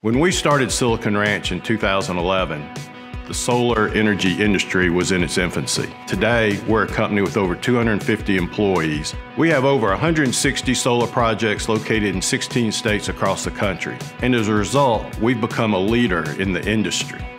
When we started Silicon Ranch in 2011, the solar energy industry was in its infancy. Today, we're a company with over 250 employees. We have over 160 solar projects located in 16 states across the country. And as a result, we've become a leader in the industry.